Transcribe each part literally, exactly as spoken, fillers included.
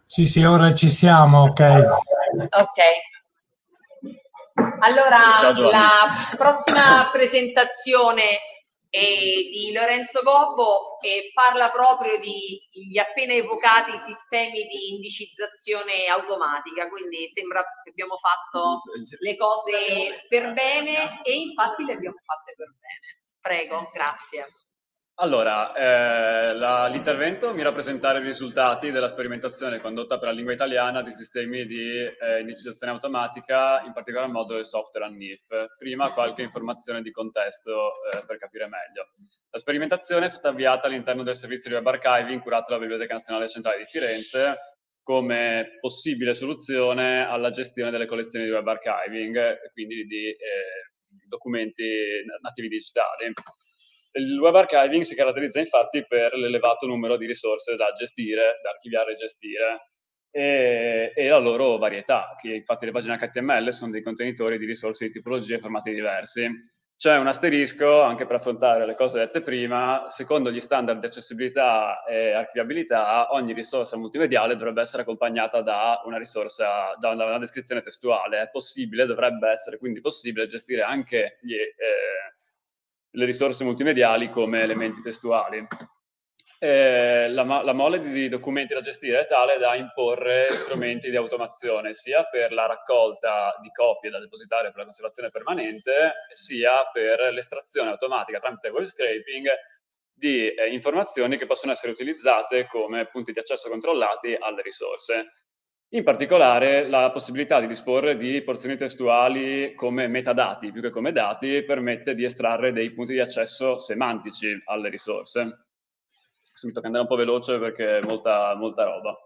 Sì, sì, ora ci siamo, ok. Ok. Allora, Ciao Giovanni. la prossima presentazione è di Lorenzo Gobbo e parla proprio di gli appena evocati sistemi di indicizzazione automatica, quindi sembra che abbiamo fatto le cose per bene e infatti le abbiamo fatte per bene. Prego, grazie. Allora, eh, l'intervento mira a presentare i risultati della sperimentazione condotta per la lingua italiana di sistemi di eh, indicizzazione automatica, in particolar modo del software A N I F. Prima qualche informazione di contesto eh, per capire meglio. La sperimentazione è stata avviata all'interno del servizio di web archiving curato dalla Biblioteca Nazionale Centrale di Firenze come possibile soluzione alla gestione delle collezioni di web archiving, quindi di eh, documenti nativi digitali. Il web archiving si caratterizza infatti per l'elevato numero di risorse da gestire, da archiviare e gestire, e, e la loro varietà, che infatti le pagine H T M L sono dei contenitori di risorse di tipologie e formati diversi. C'è un asterisco, anche per affrontare le cose dette prima, secondo gli standard di accessibilità e archiviabilità, ogni risorsa multimediale dovrebbe essere accompagnata da una risorsa, da una descrizione testuale. È possibile, dovrebbe essere quindi possibile gestire anche gli, eh, le risorse multimediali come elementi testuali. Eh, la, la mole di documenti da gestire è tale da imporre strumenti di automazione sia per la raccolta di copie da depositare per la conservazione permanente, sia per l'estrazione automatica tramite web scraping di eh, informazioni che possono essere utilizzate come punti di accesso controllati alle risorse. In particolare, la possibilità di disporre di porzioni testuali come metadati più che come dati permette di estrarre dei punti di accesso semantici alle risorse. Mi tocca andare un po' veloce perché è molta, molta roba.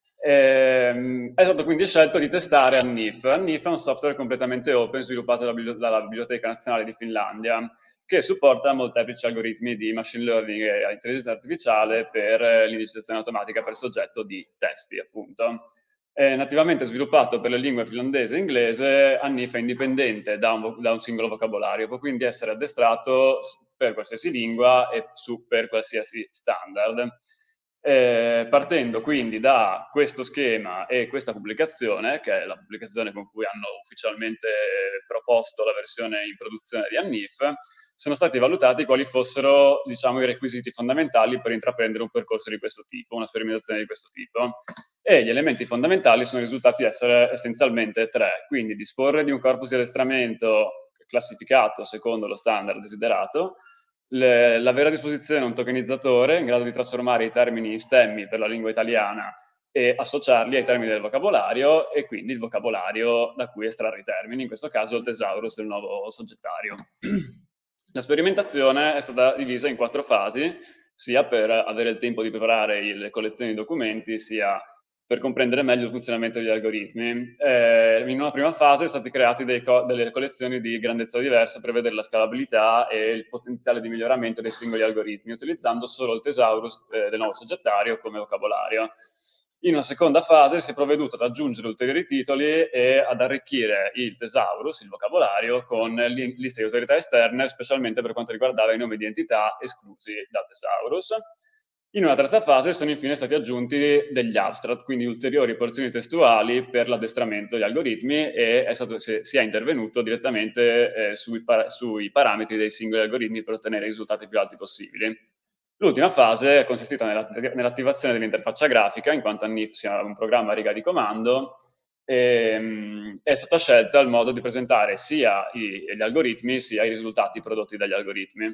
Ehm, è stato quindi scelto di testare A N I F. A N I F è un software completamente open sviluppato dalla, dalla Biblioteca Nazionale di Finlandia che supporta molteplici algoritmi di machine learning e intelligenza artificiale per l'indicizzazione automatica per soggetto di testi, appunto. È nativamente sviluppato per le lingue finlandese e inglese, A N I F è indipendente da un, da un singolo vocabolario, può quindi essere addestrato per qualsiasi lingua e su, per qualsiasi standard. Eh, partendo quindi da questo schema e questa pubblicazione, che è la pubblicazione con cui hanno ufficialmente proposto la versione in produzione di A N I F, sono stati valutati quali fossero, diciamo, i requisiti fondamentali per intraprendere un percorso di questo tipo, una sperimentazione di questo tipo. E gli elementi fondamentali sono risultati essere essenzialmente tre, quindi disporre di un corpus di addestramento classificato secondo lo standard desiderato, le, l'avere a disposizione un tokenizzatore in grado di trasformare i termini in stemmi per la lingua italiana e associarli ai termini del vocabolario e quindi il vocabolario da cui estrarre i termini, in questo caso il thesaurus, il nuovo soggettario. La sperimentazione è stata divisa in quattro fasi, sia per avere il tempo di preparare le collezioni di documenti, sia per comprendere meglio il funzionamento degli algoritmi. Eh, in una prima fase sono stati creati dei co delle collezioni di grandezza diversa per vedere la scalabilità e il potenziale di miglioramento dei singoli algoritmi, utilizzando solo il thesaurus eh, del nuovo soggettario come vocabolario. In una seconda fase si è provveduto ad aggiungere ulteriori titoli e ad arricchire il thesaurus, il vocabolario, con liste di autorità esterne, specialmente per quanto riguardava i nomi di entità esclusi dal thesaurus. In una terza fase sono infine stati aggiunti degli abstract, quindi ulteriori porzioni testuali per l'addestramento degli algoritmi e è stato, si, si è intervenuto direttamente eh, sui, par sui parametri dei singoli algoritmi per ottenere i risultati più alti possibili. L'ultima fase è consistita nell'attivazione dell'interfaccia grafica, in quanto A N I F sia un programma a riga di comando, e, mh, è stata scelta il modo di presentare sia i, gli algoritmi sia i risultati prodotti dagli algoritmi.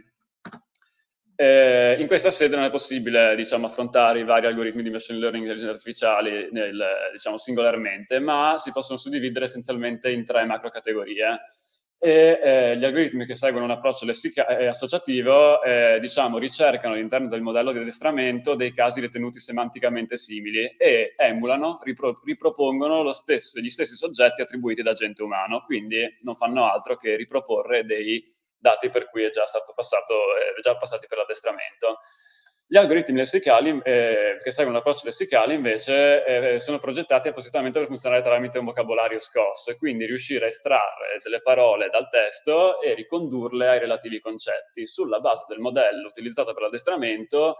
Eh, in questa sede non è possibile, diciamo, affrontare i vari algoritmi di machine learning e intelligenza artificiali nel, diciamo, singolarmente, ma si possono suddividere essenzialmente in tre macro categorie. E eh, gli algoritmi che seguono un approccio eh, associativo eh, diciamo, ricercano all'interno del modello di addestramento dei casi ritenuti semanticamente simili e emulano, ripro ripropongono lo stesso, gli stessi soggetti attribuiti da agente umano, quindi non fanno altro che riproporre dei dati per cui è già stato passato, eh, già passati per l'addestramento. Gli algoritmi lessicali eh, che seguono l'approccio lessicale invece eh, sono progettati appositamente per funzionare tramite un vocabolario scoss, quindi riuscire a estrarre delle parole dal testo e ricondurle ai relativi concetti. Sulla base del modello utilizzato per l'addestramento,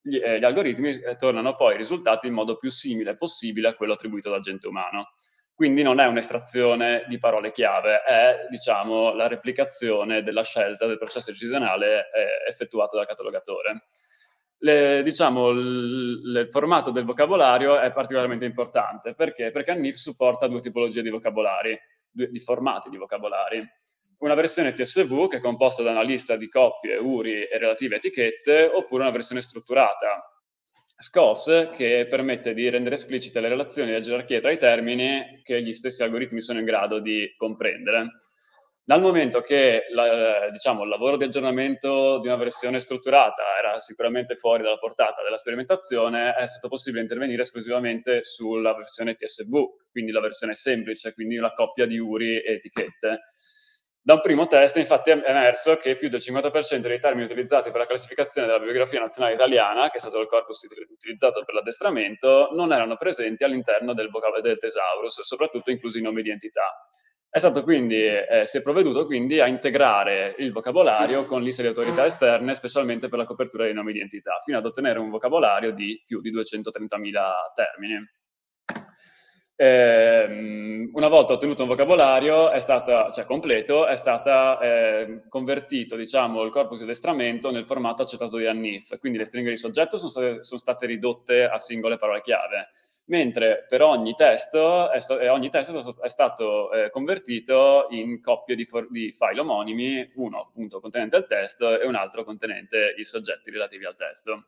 gli, eh, gli algoritmi eh, tornano poi i risultati in modo più simile possibile a quello attribuito dal agente umano. Quindi non è un'estrazione di parole chiave, è, diciamo, la replicazione della scelta del processo decisionale eh, effettuato dal catalogatore. Le, diciamo, il, il formato del vocabolario è particolarmente importante. Perché? Perché N I F supporta due tipologie di vocabolari, due, di formati di vocabolari. Una versione T S V che è composta da una lista di coppie, U R I e relative etichette, oppure una versione strutturata S C O S che permette di rendere esplicite le relazioni e le gerarchie tra i termini che gli stessi algoritmi sono in grado di comprendere. Dal momento che la, diciamo, il lavoro di aggiornamento di una versione strutturata era sicuramente fuori dalla portata della sperimentazione, è stato possibile intervenire esclusivamente sulla versione T S V, quindi la versione semplice, quindi una coppia di U R I e etichette. Da un primo test, infatti, è emerso che più del cinquanta per cento dei termini utilizzati per la classificazione della bibliografia nazionale italiana, che è stato il corpus utilizzato per l'addestramento, non erano presenti all'interno del vocabolario del Thesaurus, soprattutto inclusi i nomi di entità. È stato quindi, eh, si è provveduto quindi a integrare il vocabolario con liste di autorità esterne, specialmente per la copertura dei nomi di entità, fino ad ottenere un vocabolario di più di duecentotrentamila termini. Eh, una volta ottenuto un vocabolario è stata, cioè completo, è stato eh, convertito, diciamo, il corpus di addestramento nel formato accettato di N I F, quindi le stringhe di soggetto sono state, sono state ridotte a singole parole chiave, mentre per ogni testo è, sta, ogni testo è stato eh, convertito in coppie di, for, di file omonimi, uno appunto contenente il testo e un altro contenente i soggetti relativi al testo.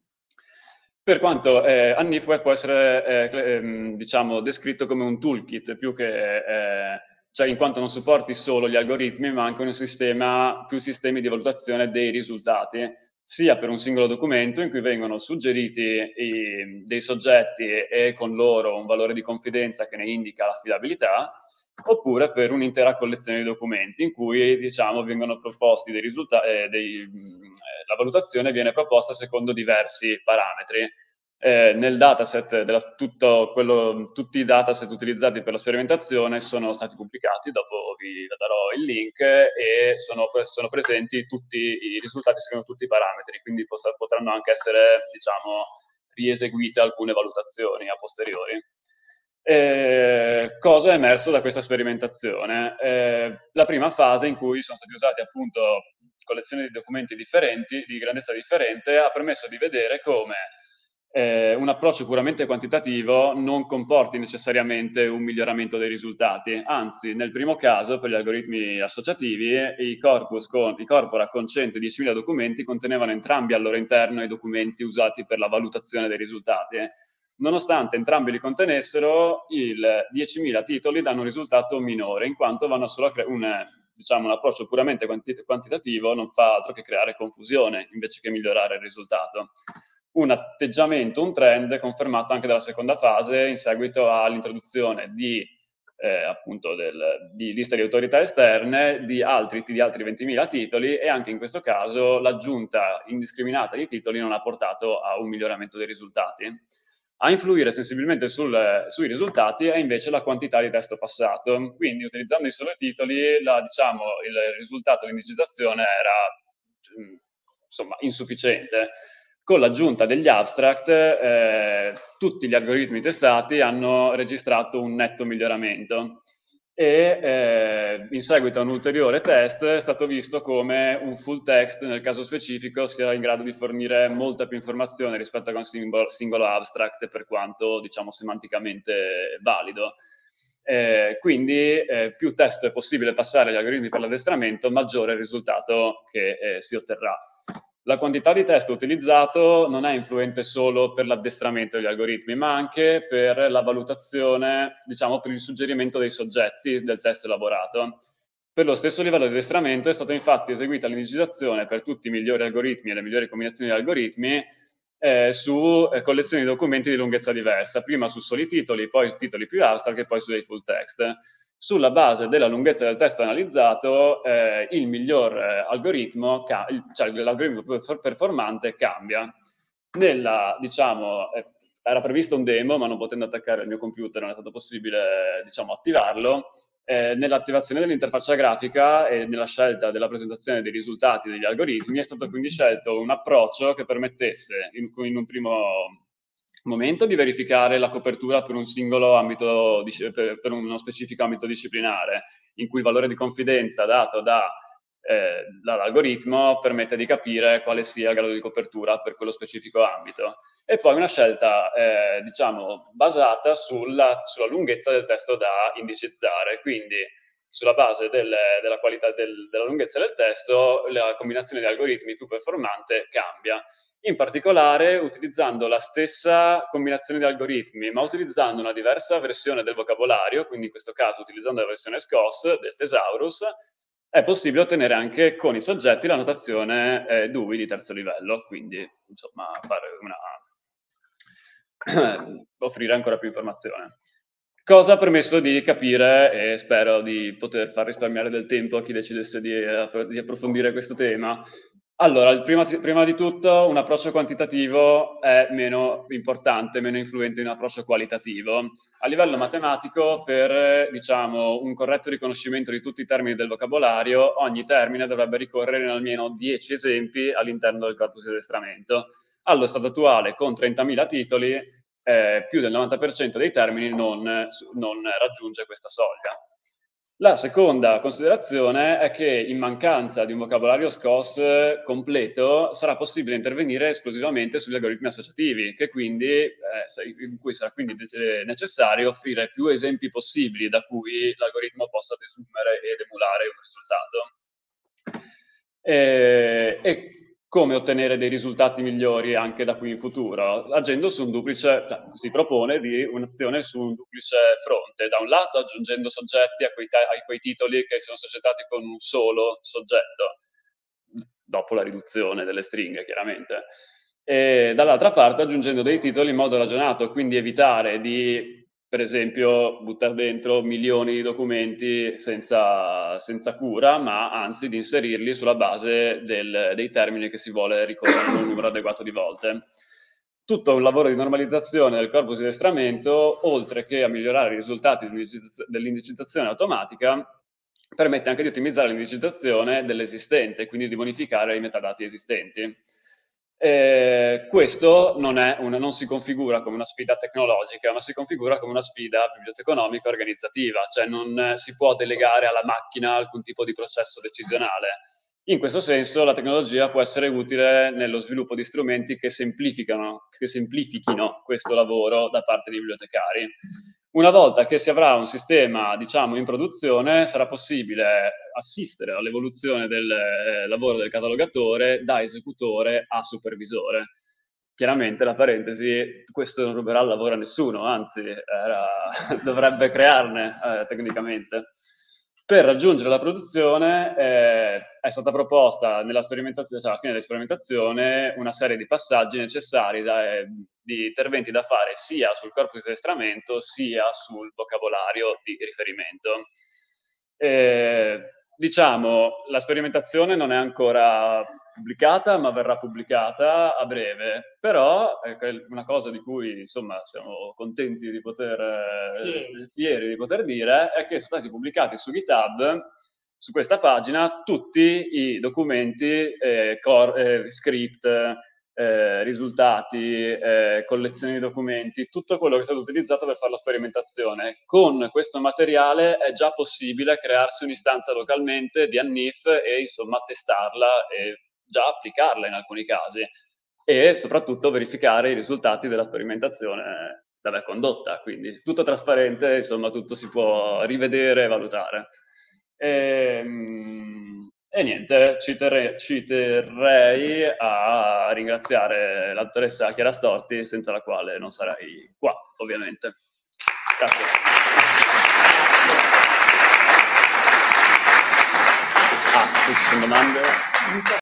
Per quanto eh, N I F può essere eh, ehm, diciamo, descritto come un toolkit, più che, eh, cioè in quanto non supporti solo gli algoritmi, ma anche un sistema, più sistemi di valutazione dei risultati, sia per un singolo documento in cui vengono suggeriti i, dei soggetti e con loro un valore di confidenza che ne indica l'affidabilità, oppure per un'intera collezione di documenti in cui, diciamo, vengono proposti dei risultati, eh, dei, eh, la valutazione viene proposta secondo diversi parametri. Eh, nel dataset, della, tutto quello, tutti i dataset utilizzati per la sperimentazione sono stati pubblicati, dopo vi darò il link, e sono, sono presenti tutti i risultati secondo tutti i parametri, quindi possa, potranno anche essere, diciamo, rieseguite alcune valutazioni a posteriori. Eh, cosa è emerso da questa sperimentazione? Eh, la prima fase, in cui sono stati usati appunto collezioni di documenti differenti, di grandezza differente, ha permesso di vedere come eh, un approccio puramente quantitativo non comporti necessariamente un miglioramento dei risultati. Anzi, nel primo caso, per gli algoritmi associativi, i, corpus con, i corpora con cento e diecimila documenti contenevano entrambi al loro interno i documenti usati per la valutazione dei risultati. Nonostante entrambi li contenessero, il diecimila titoli danno un risultato minore, in quanto vanno solo a creare un, diciamo, un approccio puramente quanti- quantitativo, non fa altro che creare confusione invece che migliorare il risultato. Un atteggiamento, un trend confermato anche dalla seconda fase in seguito all'introduzione di, eh, appunto del, di liste di autorità esterne di altri, di altri ventimila titoli, e anche in questo caso l'aggiunta indiscriminata di titoli non ha portato a un miglioramento dei risultati. A influire sensibilmente sul, sui risultati è invece la quantità di testo passato. Quindi, utilizzando i soli titoli, la, diciamo, il risultato dell'indicizzazione era insomma insufficiente. Con l'aggiunta degli abstract, eh, tutti gli algoritmi testati hanno registrato un netto miglioramento. E eh, in seguito a un ulteriore test è stato visto come un full text nel caso specifico sia in grado di fornire molta più informazione rispetto a un singolo, singolo abstract, per quanto, diciamo, semanticamente valido. Eh, quindi eh, più testo è possibile passare agli algoritmi per l'addestramento, maggiore è il risultato che eh, si otterrà. La quantità di testo utilizzato non è influente solo per l'addestramento degli algoritmi, ma anche per la valutazione, diciamo, per il suggerimento dei soggetti del testo elaborato. Per lo stesso livello di addestramento è stata infatti eseguita l'indicizzazione per tutti i migliori algoritmi e le migliori combinazioni di algoritmi eh, su eh, collezioni di documenti di lunghezza diversa, prima su soli titoli, poi titoli più abstract e poi su dei full text. Sulla base della lunghezza del testo analizzato, eh, il miglior eh, algoritmo, cioè l'algoritmo più performante cambia. Nella, diciamo, eh, era previsto un demo, ma non potendo attaccare il mio computer non è stato possibile, diciamo, attivarlo. Eh, nell'attivazione dell'interfaccia grafica e nella scelta della presentazione dei risultati degli algoritmi è stato quindi scelto un approccio che permettesse in, in un primo momento di verificare la copertura per un singolo ambito, per, per uno specifico ambito disciplinare, in cui il valore di confidenza dato da Eh, dall'algoritmo permette di capire quale sia il grado di copertura per quello specifico ambito. E poi una scelta, eh, diciamo, basata sulla, sulla lunghezza del testo da indicizzare, quindi sulla base del, della qualità del, della lunghezza del testo, la combinazione di algoritmi più performante cambia. In particolare utilizzando la stessa combinazione di algoritmi, ma utilizzando una diversa versione del vocabolario, quindi in questo caso utilizzando la versione S C O S del Thesaurus, è possibile ottenere anche con i soggetti la notazione eh, D U I di terzo livello, quindi insomma fare una... offrire ancora più informazione. Cosa ha permesso di capire, e spero di poter far risparmiare del tempo a chi decidesse di, di approfondire questo tema. Allora, prima, prima di tutto, un approccio quantitativo è meno importante, meno influente di un approccio qualitativo. A livello matematico, per diciamo, un corretto riconoscimento di tutti i termini del vocabolario, ogni termine dovrebbe ricorrere in almeno dieci esempi all'interno del corpus di addestramento. Allo stato attuale, con trentamila titoli, eh, più del novanta per cento dei termini non, non raggiunge questa soglia. La seconda considerazione è che in mancanza di un vocabolario S C O S completo sarà possibile intervenire esclusivamente sugli algoritmi associativi, che quindi, eh, in cui sarà quindi necessario offrire più esempi possibili da cui l'algoritmo possa desumere ed emulare un risultato. E, e come ottenere dei risultati migliori anche da qui in futuro? Agendo su un duplice, cioè, si propone di un'azione su un duplice fronte. Da un lato aggiungendo soggetti a quei, a quei titoli che sono associati con un solo soggetto, dopo la riduzione delle stringhe chiaramente. E dall'altra parte aggiungendo dei titoli in modo ragionato, quindi evitare di, per esempio, buttare dentro milioni di documenti senza, senza cura, ma anzi di inserirli sulla base del, dei termini che si vuole ricorrere un numero adeguato di volte. Tutto un lavoro di normalizzazione del corpus di addestramento, oltre che a migliorare i risultati dell'indicizzazione automatica, permette anche di ottimizzare l'indicizzazione dell'esistente, quindi di bonificare i metadati esistenti. Eh, questo non, è una, non si configura come una sfida tecnologica, ma si configura come una sfida biblioteconomica organizzativa, cioè non si può delegare alla macchina alcun tipo di processo decisionale. In questo senso la tecnologia può essere utile nello sviluppo di strumenti che semplificano, che semplifichino questo lavoro da parte dei bibliotecari. Una volta che si avrà un sistema, diciamo, in produzione, sarà possibile assistere all'evoluzione del eh, lavoro del catalogatore da esecutore a supervisore. Chiaramente, la parentesi, questo non ruberà il lavoro a nessuno, anzi, era, dovrebbe crearne eh, tecnicamente. Per raggiungere la produzione eh, è stata proposta nella sperimentazione, cioè alla fine della sperimentazione, una serie di passaggi necessari da, eh, di interventi da fare sia sul corpus di addestramento sia sul vocabolario di riferimento. Eh, diciamo, la sperimentazione non è ancora pubblicata, ma verrà pubblicata a breve, però è una cosa di cui insomma siamo contenti di poter fieri. fieri di poter dire è che sono stati pubblicati su GitHub, su questa pagina, tutti i documenti, eh, core, eh, script, eh, risultati, eh, collezioni di documenti, tutto quello che è stato utilizzato per fare la sperimentazione. Con questo materiale è già possibile crearsi un'istanza localmente di Annif e insomma testarla e già applicarla in alcuni casi e soprattutto verificare i risultati della sperimentazione da me condotta, quindi tutto trasparente, insomma tutto si può rivedere e valutare. E, e niente, ci terrei, ci terrei a ringraziare la dottoressa Chiara Storti, senza la quale non sarei qua, ovviamente. Grazie. Ah, ci sono domande?